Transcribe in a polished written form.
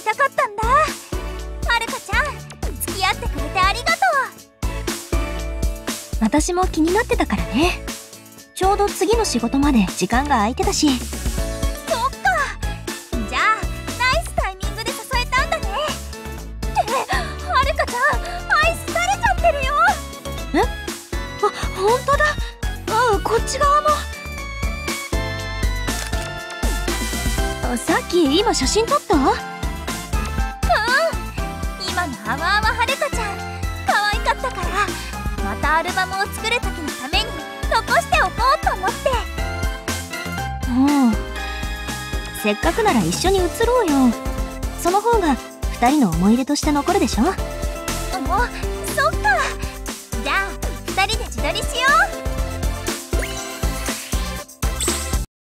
たかったんだ。はるかちゃん、付き合ってくれてありがとう。 私も気になってたからね。ちょうど次の仕事まで時間が空いてたし。 そっか。じゃあナイスタイミングで誘えたんだね。ってはるかちゃん、愛されちゃってるよ。 え？あ、ほんとだ。あ、こっち側も。さっき今写真撮った？ 今のあわあわはるかちゃん可愛かったから、またアルバムを作る時のために残しておこうと思って。 せっかくなら一緒に写ろうよ。その方が2人の思い出として残るでしょ。